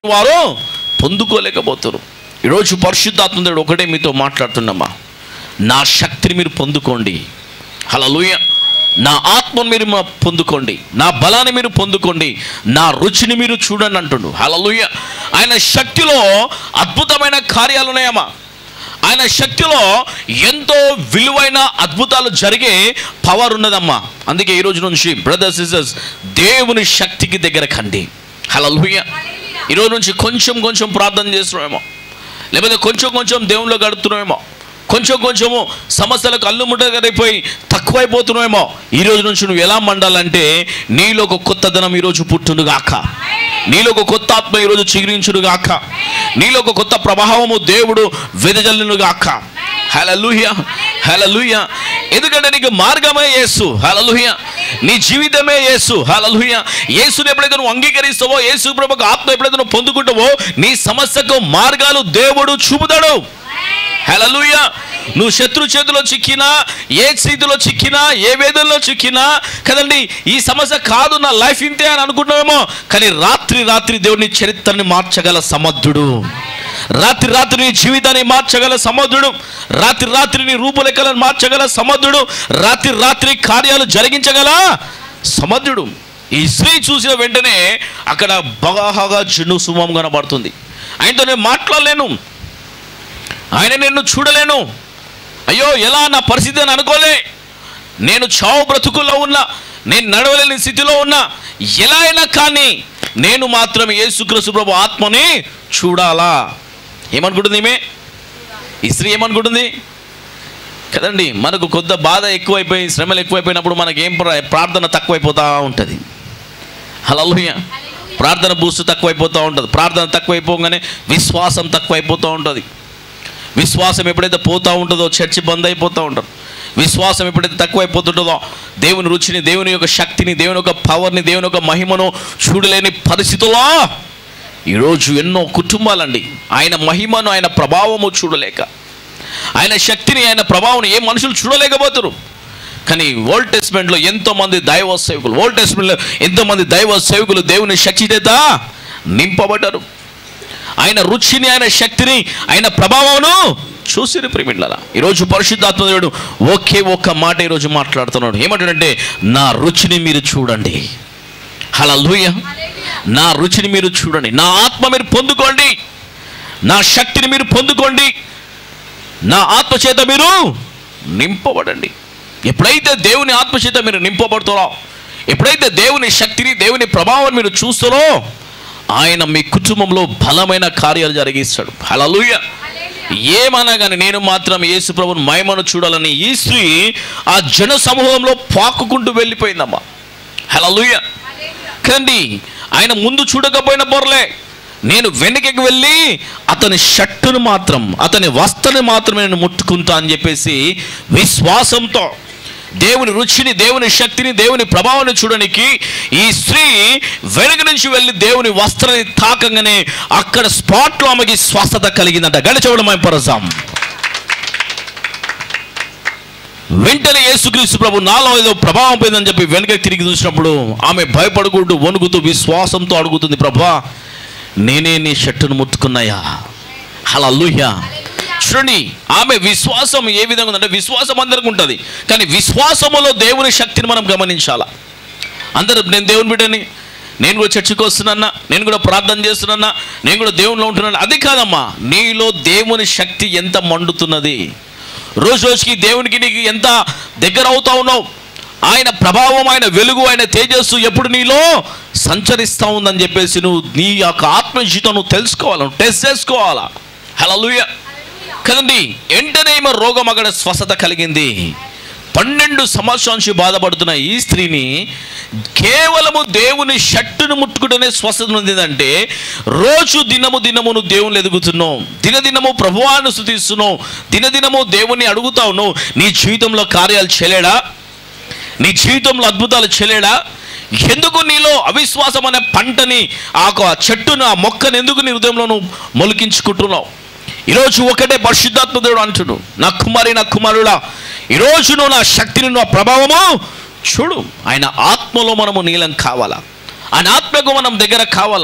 వారు పొందుకోలేకపోతారు. ఈరోజు పరిశుద్ధాత్మ దేవుడు ఒకటే మీతో మాట్లాడుతున్నామా, నా శక్తిని మీరు పొందుకోండి. హల్లెలూయా. నా ఆత్మను మీరు పొందుకోండి, నా బలాన్ని మీరు పొందుకోండి, నా రుచిని మీరు చూడండి అంటుండు. హల్లెలూయా. ఆయన శక్తిలో అద్భుతమైన కార్యాలు ఉన్నాయమ్మా. ఆయన శక్తిలో ఎంతో విలువైన అద్భుతాలు జరిగే పవర్ ఉన్నదమ్మా. అందుకే ఈరోజు నుంచి బ్రదర్స్ సిస్టర్స్, దేవుని శక్తికి దగ్గర కండి. హల్లెలూయా. ఈరోజు నుంచి కొంచెం కొంచెం ప్రార్థన చేస్తున్నామేమో, లేకపోతే కొంచెం కొంచెం దేవుళ్ళు గడుపుతున్నామేమో, కొంచెం కొంచెము సమస్యలకు అల్లుముట్టగైపోయి తక్కువైపోతున్నామేమో. ఈరోజు నుంచి నువ్వు ఎలా మండాలంటే, నీలో ఒక కొత్త ధనం ఈరోజు పుట్టునుగాక, నీలో ఒక కొత్త ఆత్మ ఈరోజు చిగురించునుగాక, నీలో ఒక కొత్త ప్రభావము దేవుడు వెదజల్లునుగాక. హల్లెలూయా, హల్లెలూయా. ఎందుకంటే నీకు మార్గమే యేసు. హల్లెలూయా. నీ జీవితమే యేసు. హల్లెలూయా. యేసుని ఎప్పుడైతే నువ్వు అంగీకరిస్తావో, యేసు ప్రభువుకు ఆత్మ ఎప్పుడైతే నువ్వు పొందుకుంటావో, నీ సమస్యకు మార్గాలు దేవుడు చూపుతాడు. హల్లెలూయా. నువ్వు శత్రు చేతిలో చిక్కినా, ఏ స్థితిలో చిక్కినా, ఏ వేదనలో చిక్కినా కదండి, ఈ సమస్య కాదు, నా లైఫ్ ఇంతే అని అనుకుంటున్నామేమో, కానీ రాత్రి రాత్రి దేవుని చరిత్రని మార్చగల సమర్థుడు, రాత్రి రాత్రి నీ జీవితాన్ని మార్చగల సమర్థుడు, రాత్రి రాత్రి నీ రూపురేఖలను మార్చగల సమర్థుడు, రాత్రి రాత్రి కార్యాలు జరిగించగల సమర్థుడు. ఈ స్త్రీ చూసిన వెంటనే అక్కడ బాగా జిన్ను సుమం కనబడుతుంది. ఆయనతో నేను మాట్లాడలేను, ఆయన నిన్ను చూడలేను, అయ్యో ఎలా నా పరిస్థితి అని అనుకోలే, నేను చావు బ్రతుకుల్లో ఉన్నా, నేను నడవలేని స్థితిలో ఉన్నా, ఎలా అయినా కానీ నేను మాత్రం యేసుక్రీస్తు ప్రభు ఆత్మని చూడాలా. ఏమనుకుంటుంది ఈమె? ఈ స్త్రీ ఏమనుకుంటుంది కదండి, మనకు కొద్ది బాధ ఎక్కువైపోయి, శ్రమలు ఎక్కువైపోయినప్పుడు మనకేం ప్రార్థన తక్కువైపోతూ ఉంటుంది. హల్లెలూయా. ప్రార్థన బూస్ట్ తక్కువైపోతూ ఉంటుంది. ప్రార్థన తక్కువైపోగానే విశ్వాసం తక్కువైపోతూ ఉంటుంది. విశ్వాసం ఎప్పుడైతే పోతూ ఉంటుందో చర్చి బంద్ అయిపోతూ ఉంటుంది. విశ్వాసం ఎప్పుడైతే తక్కువైపోతుంటుందో దేవుని రుచిని, దేవుని యొక్క శక్తిని, దేవుని యొక్క పవర్ని, దేవుని యొక్క మహిమను చూడలేని పరిస్థితుల్లో ఈరోజు ఎన్నో కుటుంబాలండి ఆయన మహిమను, ఆయన ప్రభావము చూడలేక, ఆయన శక్తిని, ఆయన ప్రభావం ఏ మనుషులు చూడలేకపోతారు. కానీ ఓల్డ్ టెస్ట్మెంట్లో ఎంతోమంది దైవ సేవకులు, ఓల్డ్ టెస్ట్మెంట్లో ఎంతోమంది దైవ సేవకులు దేవుని శక్తి చేత నింపబడ్డారు. ఆయన రుచిని, ఆయన శక్తిని, ఆయన ప్రభావమును చూసిరు ప్రియమిళ్ళరా. ఈరోజు పరిశుద్ధాత్మ దేవుడు ఒకే ఒక్క మాట ఈరోజు మాట్లాడుతున్నాడు. ఏమంటాడంటే, నా రుచిని మీరు చూడండి. హల్లెలూయా. నా రుచిని మీరు చూడండి, నా ఆత్మ మీరు పొందుకోండి, నా శక్తిని మీరు పొందుకోండి, నా ఆత్మ చేత మీరు నింపబడండి. ఎప్పుడైతే దేవుని ఆత్మ చేత మీరు నింపబడుతారో, ఎప్పుడైతే దేవుని శక్తిని, దేవుని ప్రభావాన్ని మీరు చూస్తారో, ఆయన మీ కుటుంబంలో బలమైన కార్యాలు జరిగిస్తాడు. హల్లెలూయా. ఏమన్నా కానీ నేను మాత్రం యేసు ప్రభువుని మహిమను చూడాలని ఈ స్త్రీ ఆ జన సమూహంలో పాకుకుంటూ వెళ్ళిపోయిందమ్మా. హల్లెలూయా. కండి ఆయన ముందు చూడకపోయిన పొరలే, నేను వెనకకి వెళ్ళి అతని షర్టును మాత్రం, అతని వస్త్రాన్ని మాత్రమే నేను ముట్టుకుంటా అని చెప్పేసి విశ్వాసంతో దేవుని రుచిని, దేవుని శక్తిని, దేవుని ప్రభావాన్ని చూడడానికి ఈ స్త్రీ వెనక నుంచి వెళ్ళి దేవుని వస్త్రాన్ని తాకంగానే అక్కడ స్పాట్లో ఆమెకి స్వస్థత కలిగిందంట. గడిచవడం పరసాం. వెంటనే యేసుక్రీస్తు ప్రభు నాలో ఏదో ప్రభావం పోయిందని చెప్పి వెనక తిరిగి చూసినప్పుడు ఆమె భయపడుకుంటూ వణుకుతూ విశ్వాసంతో అడుగుతుంది, ప్రభువా నేనే నీ షర్టును ముట్టుకున్నాయా? హల్లెలూయా. చూడండి, ఆమె విశ్వాసం ఏ విధంగా ఉందంటే, విశ్వాసం అందరికి ఉంటుంది, కానీ విశ్వాసములో దేవుని శక్తిని మనం గమనించాలా. అందరూ నేను దేవుని బిడ్డని, నేను కూడా చర్చికి వస్తున్నా, నేను కూడా ప్రార్థన చేస్తున్నా, నేను కూడా దేవునిలో ఉంటున్నాను, అది కాదమ్మా. నీలో దేవుని శక్తి ఎంత మండుతున్నది, రోజు రోజుకి దేవునికి నీకు ఎంత దగ్గర అవుతా ఉన్నావు, ఆయన ప్రభావం, ఆయన వెలుగు, ఆయన తేజస్సు ఎప్పుడు నీలో సంచరిస్తూ ఉందని చెప్పేసి నువ్వు నీ యొక్క ఆత్మజీవితం నువ్వు తెలుసుకోవాలి, నువ్వు టెస్ట్ చేసుకోవాలా. హల్లెలూయా కదండి. వెంటనే ఏమో రోగం అక్కడ స్వస్థత కలిగింది. 12 సంవత్సరాల నుంచి బాధపడుతున్న ఈ స్త్రీని కేవలము దేవుని షర్టును ముట్టుకుంటూనే స్వస్థత ఉందిందంటే, రోజు దినము దినము నువ్వు దేవుని ఎదుగుతున్నావు, దినదినము ప్రభువాన్ని స్తుతిస్తున్నావు, దినదినము దేవుని అడుగుతా ఉన్నావు. నీ జీవితంలో కార్యాలు చేయలేడా? నీ జీవితంలో అద్భుతాలు చేయలేడా? ఎందుకు నీలో అవిశ్వాసం అనే పంటని, ఆ చెట్టును, ఆ మొక్కను ఎందుకు నీ హృదయంలో నువ్వు మొలికించుకుంటున్నావు? ఈరోజు ఒకటే పరిశుద్ధాత్మ దేవుడు అంటుడు, నా కుమారి, నా కుమారుడా, ఈరోజు నువ్వు నా శక్తిని, నా ప్రభావము చూడు. ఆయన ఆత్మలో మనము నీలం కావాలా, ఆయన ఆత్మకు మనం దగ్గర కావాలా,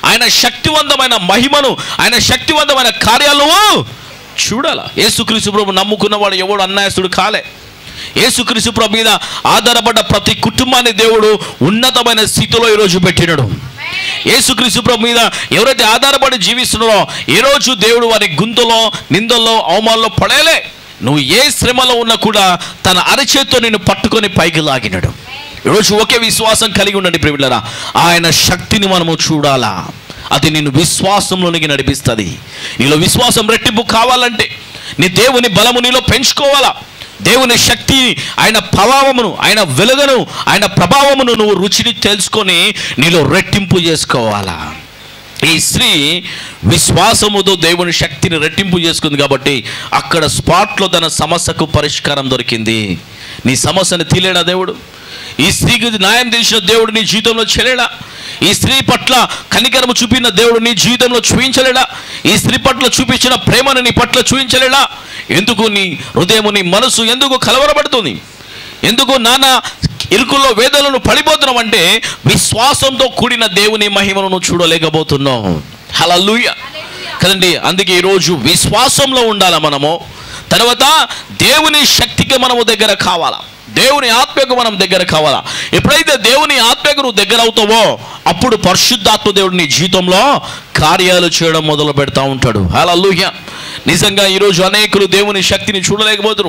ఆయన శక్తివంతమైన మహిమను, ఆయన శక్తివంతమైన కార్యాలను చూడాలా. యేసుక్రీస్తు ప్రభు నమ్ముకున్నవాడు ఎవడు అన్యాయస్తుడు కాలే. యేసుక్రీస్తు ప్రభు మీద ఆధారపడ్డ ప్రతి కుటుంబాన్ని దేవుడు ఉన్నతమైన స్థితిలో ఈరోజు పెట్టినాడు. యేసుక్రీస్తు ప్రభు మీద ఎవరైతే ఆధారపడి జీవిస్తున్నారో ఈరోజు దేవుడు వారి గుంతలో, నిందల్లో, అవమానంలో పడేలే. నువ్వు ఏ శ్రమలో ఉన్నా కూడా తన అరచేత్తో నిన్ను పట్టుకొని పైకి లాగినాడు. ఈరోజు ఒకే విశ్వాసం కలిగి ఉండండి ప్రియులారా. ఆయన శక్తిని మనము చూడాలా. అది నిన్ను విశ్వాసంలోనికి నడిపిస్తుంది. నీలో విశ్వాసం రెట్టింపు కావాలంటే నీ దేవుని బలము నీలో పెంచుకోవాలా. దేవుని శక్తి, ఆయన ప్రభావమును, ఆయన వెలుగును, ఆయన ప్రభావమును నువ్వు రుచిని తెలుసుకొని నీలో రెట్టింపు చేసుకోవాలా. ఈ స్త్రీ విశ్వాసముతో దేవుని శక్తిని రెట్టింపు చేసుకుంది కాబట్టి అక్కడ స్పాట్లో తన సమస్యకు పరిష్కారం దొరికింది. నీ సమస్యను తీలేడా దేవుడు? ఈ స్త్రీకి న్యాయం చేసిన దేవుడు నీ జీవితంలో చేయలేడా? ఈ స్త్రీ పట్ల కనికరము చూపిన దేవుడు నీ జీవితంలో చూపించలేడా? ఈ స్త్రీ పట్ల చూపించిన ప్రేమను నీ పట్ల చూపించలేడా? ఎందుకు నీ హృదయము, నీ మనసు ఎందుకు కలవరపడుతుంది? ఎందుకు నానా ఇరుకుల్లో వేదనలను పడిపోతున్నావు అంటే విశ్వాసంతో కూడిన దేవుని మహిమను నువ్వు చూడలేకపోతున్నావు. హల్లెలూయా కదండి. అందుకే ఈరోజు విశ్వాసంలో ఉండాలా మనము. తర్వాత దేవుని శక్తికి మనము దగ్గర కావాలా. దేవుని ఆత్మకు మనం దగ్గర కావాలా. ఎప్పుడైతే దేవుని ఆత్మకు నువ్వు దగ్గర అవుతావో అప్పుడు పరిశుద్ధాత్మ దేవుడు నీ జీవితంలో కార్యాలు చేయడం మొదలు పెడతా ఉంటాడు. హల్లెలూయా. నిజంగా ఈరోజు అనేకులు దేవుని శక్తిని చూడలేకపోతున్నారు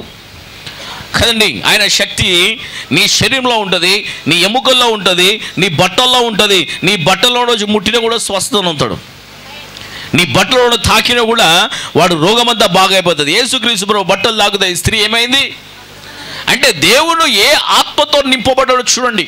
కదండి. ఆయన శక్తి నీ శరీరంలో ఉంటుంది, నీ ఎముకల్లో ఉంటుంది, నీ బట్టల్లో ఉంటుంది. నీ బట్టల్లో రోజు ముట్టినా కూడా స్వస్థత ఉంటాడు. నీ బట్టలో తాకినా కూడా వాడు రోగమంతా బాగా అయిపోతుంది. యేసుక్రీస్తు ప్రభు బట్టలు తాకుతాయి. స్త్రీ ఏమైంది అంటే దేవుడు ఏ ఆత్మతో నింపబడ్డాడో చూడండి.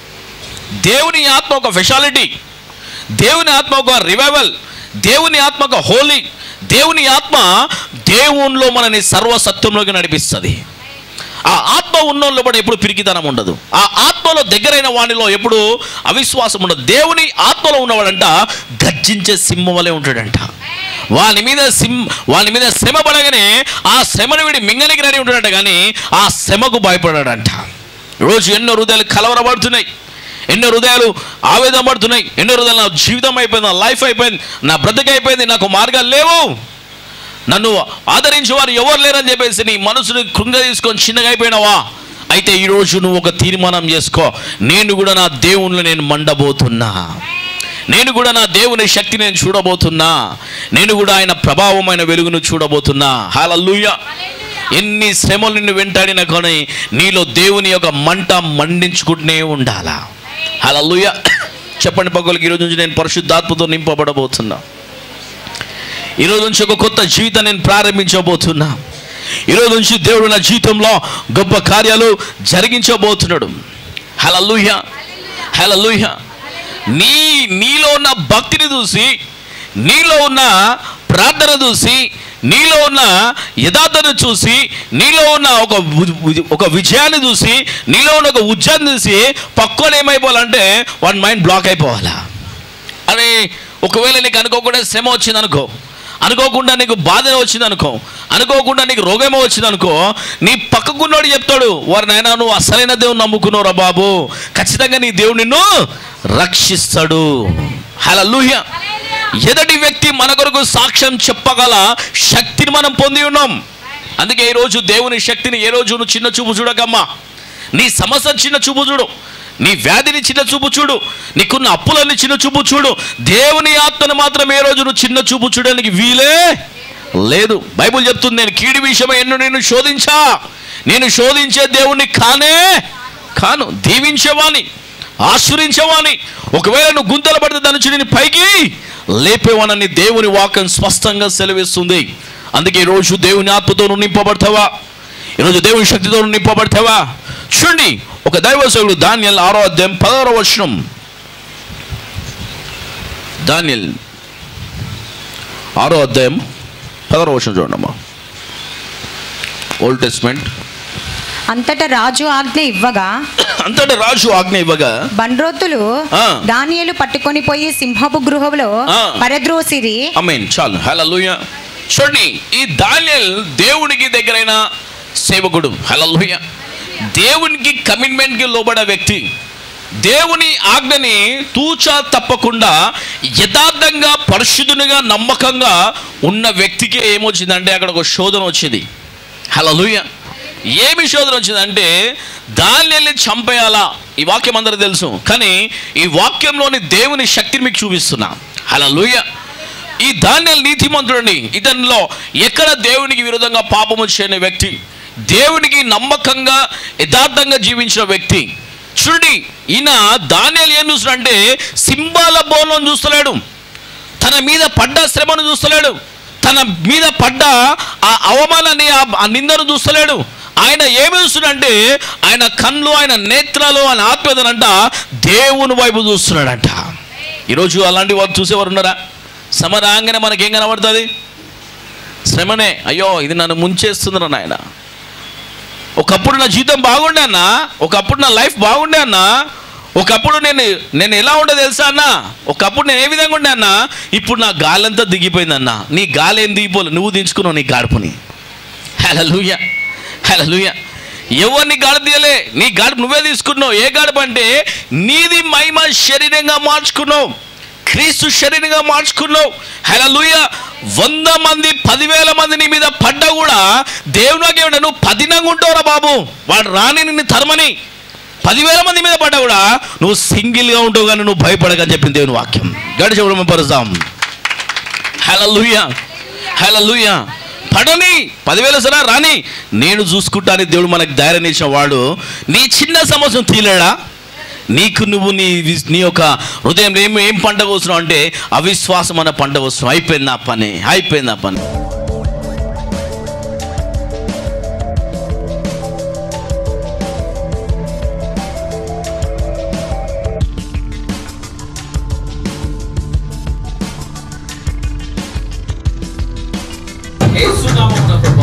దేవుని ఆత్మ ఒక స్పెషాలిటీ, దేవుని ఆత్మ ఒక రివైవల్, దేవుని ఆత్మ ఒక హోలీ. దేవుని ఆత్మ దేవునిలో మనని సర్వసత్యంలోకి నడిపిస్తుంది. ఆ ఆత్మ ఉన్నోళ్ళు కూడా ఎప్పుడు పిరికితనం ఉండదు. ఆ ఆత్మలో దగ్గరైన వానిలో ఎప్పుడు అవిశ్వాసం ఉండదు. దేవుని ఆత్మలో ఉన్నవాడంట గర్జించే సింహం వలె ఉంటాడంట. వాని మీద శ్రమ పడగానే ఆ శ్రమను వీడి మింగనికి రెడీ ఉంటాడంట, కానీ ఆ శ్రమకు భయపడాడంట. ఈరోజు ఎన్నో హృదయాలు కలవరపడుతున్నాయి, ఎన్నో హృదయాలు ఆవేదన పడుతున్నాయి, ఎన్నో హృదయాలు నా జీవితం అయిపోయింది, నా లైఫ్ అయిపోయింది, నా బ్రతుకు అయిపోయింది, నాకు మార్గాలు లేవు, నన్ను ఆదరించేవారు ఎవరు లేరని చెప్పేసి నీ మనసుని కృంగ తీసుకొని చిన్నగా అయిపోయినావా? అయితే ఈరోజు నువ్వు ఒక తీర్మానం చేసుకో. నేను కూడా నా దేవుణ్ణి నేను మండబోతున్నా, నేను కూడా నా దేవుని శక్తిని నేను చూడబోతున్నా, నేను కూడా ఆయన ప్రభావమైన వెలుగును చూడబోతున్నా. హల్లెలూయా. ఎన్ని శ్రమలు నిన్ను వెంటాడినా కానీ నీలో దేవుని యొక్క మంట మండించుకుంటూనే ఉండాలా. హల్లెలూయా. చెప్పండి పక్కలకి, ఈరోజు నుంచి నేను పరిశుద్ధాత్మతో నింపబడబోతున్నా. ఈరోజు నుంచి ఒక కొత్త జీవితాన్ని నేను ప్రారంభించబోతున్నా. ఈరోజు నుంచి దేవుడు నా జీవితంలో గొప్ప కార్యాలు జరిగించబోతున్నాడు. హల్లెలూయా, హల్లెలూయా. నీలో ఉన్న భక్తిని చూసి, నీలో ఉన్న ప్రార్థన చూసి, నీలో ఉన్న యథార్థను చూసి, నీలో ఉన్న ఒక విజయాన్ని చూసి, నీలో ఉన్న ఒక ఉద్యాన్ని చూసి పక్కన ఏమైపోవాలంటే వాడి మైండ్ బ్లాక్ అయిపోవాలా. అరే ఒకవేళ నీకు అనుకోకుండా శ్రమ వచ్చింది అనుకో, అనుకోకుండా నీకు బాధ వచ్చింది అనుకో, అనుకోకుండా నీకు రోగమో వచ్చింది అనుకో, నీ పక్కకున్నోడు చెప్తాడు, వారి నాయనా నువ్వు అసలైన దేవుని నమ్ముకున్నావురా బాబు, ఖచ్చితంగా నీ దేవుడు నిన్ను రక్షిస్తాడు. హల్లెలూయా. ఎదుటి వ్యక్తి మన కొరకు సాక్ష్యం చెప్పగల శక్తిని మనం పొంది ఉన్నాం. అందుకే ఈరోజు దేవుని శక్తిని ఏ రోజు నువ్వు చిన్న చూపు చూడకమ్మా. నీ సమస్య చిన్న చూపు చూడు, నీ వ్యాధిని చిన్న చూపు చూడు, నీకున్న అప్పులన్నీ చిన్న చూపు చూడు. దేవుని ఆత్మను మాత్రం ఏ రోజు నువ్వు చిన్న చూపు చూడడానికి వీలే లేదు. బైబిల్ చెప్తుంది, నేను కీడి విషయమై ఎన్నో నేను శోధించా, నేను శోధించే దేవుణ్ణి కాను, దీవించేవాణ్ణి, ఆశీర్వదించేవాణ్ణి. ఒకవేళ నువ్వు గుంతలు పడితే దాని నుంచి నేను పైకి లేపేవానని దేవుని వాక్యం స్పష్టంగా సెలవిస్తుంది. అందుకే ఈరోజు దేవుని ఆత్మతో నువ్వు నింపబడతావా? ఈరోజు దేవుని శక్తితో నువ్వు నింపబడతావా? చూడండి, ఒక దైవసేవకుడు దానియేలు 6వ అధ్యాయం 16వ వచనం. దానియేలు 6వ అధ్యాయం 16వ వచనం చూడమ్మా. Old testament. అంతటా రాజు ఆజ్ఞ ఇవ్వగా బండ్రోతులు దానియేలు పట్టుకొని పోయి సింహపు గృహంలో పరద్రోసిరి. ఆమేన్. చాలు. హల్లెలూయా. చూడండి, ఈ దానియేలు దేవునికి దగ్గరైన సేవకుడు. హల్లెలూయా. దేవునికి కమిట్మెంట్కి లోబడే వ్యక్తి. దేవుని ఆజ్ఞని తూచా తప్పకుండా యథార్థంగా పరిశుద్ధునిగా నమ్మకంగా ఉన్న వ్యక్తికి ఏమొచ్చిందంటే అక్కడ ఒక శోధన వచ్చింది. హల్లెలూయా. ఏమి శోధన వచ్చిందంటే దానియేలుని చంపేయాలా. ఈ వాక్యం అందరికీ తెలుసు, కానీ ఈ వాక్యంలోని దేవుని శక్తిని మీకు చూపిస్తున్నా. హల్లెలూయా. ఈ దానియేలు నీతిమంతుడిని, ఇతనిలో ఎక్కడ దేవునికి విరోధంగా పాపము చేయని వ్యక్తి, దేవునికి నమ్మకంగా యథార్థంగా జీవించిన వ్యక్తి. చూడండి, ఈయన దానియేలు ఏం చూస్తున్నాడంటే సింబాల బోనం చూస్తలేడు, తన మీద పడ్డ శ్రమను చూస్తలేడు, తన మీద పడ్డ ఆ అవమానాన్ని ఆ నిందను చూస్తలేడు. ఆయన ఏమి చూస్తున్నాడంటే ఆయన కళ్ళు, ఆయన నేత్రాలు, ఆయన ఆత్మీయతనంట దేవుని వైపు చూస్తున్నాడంట. ఈరోజు అలాంటి వారు చూసేవారు ఉన్నారా? శ్రమ రాగానే మనకేం కనబడుతుంది? శ్రమనే. అయ్యో ఇది నన్ను ముంచేస్తుందిరా నాయన, ఒకప్పుడు నా జీవితం బాగుండే అన్న, ఒకప్పుడు నా లైఫ్ బాగుండే అన్న, ఒకప్పుడు నేను ఎలా ఉండే తెలుసా అన్న, ఒకప్పుడు నేను ఏ విధంగా ఉండే అన్న, ఇప్పుడు నా గాలంతా దిగిపోయిందన్న. నీ గాలి ఏం దిగిపోలే, నువ్వు దించుకున్నావు నీ గాడుపుని. హల్లెలూయా, హల్లెలూయా. ఎవరిని గాడుపు తీయలే, నీ గాడుపు నువ్వే తీసుకున్నావు. ఏ గాడుపు అంటే నీది మహిమ శరీరంగా మార్చుకున్నావు, క్రీస్తు శరీరంగా మార్చుకున్నావు. హల్లెలూయా. 100 మంది 10,000 మంది నీ మీద పడ్డా కూడా దేవునికి ఏమంటే నువ్వు పదినంగా ఉంటావురా బాబు, వాడు రాని నిన్ను తరమని. 10,000 మంది మీద పడ్డా కూడా నువ్వు సింగిల్గా ఉంటావు, కానీ నువ్వు భయపడకని చెప్పింది దేవుని వాక్యం. గడిచి చెప్పడం పరుస్తాం. హల్లెలూయా, హల్లెలూయా. పడని 10,000 సరే రాని, నేను చూసుకుంటాను. దేవుడు మనకు ధైర్యం ఇచ్చిన వాడు నీ చిన్న సమస్యను తీలేడా? నీకు నువ్వు నీ యొక్క హృదయం ఏం పంట కోస్తున్నావు అంటే అవిశ్వాసం అన్న పంట కోస్తున్నావు. అయిపోయింది ఆ పని, అయిపోయింది ఆ పని.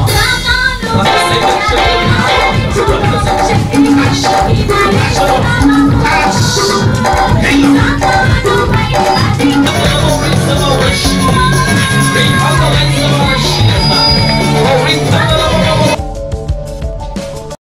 శక్తి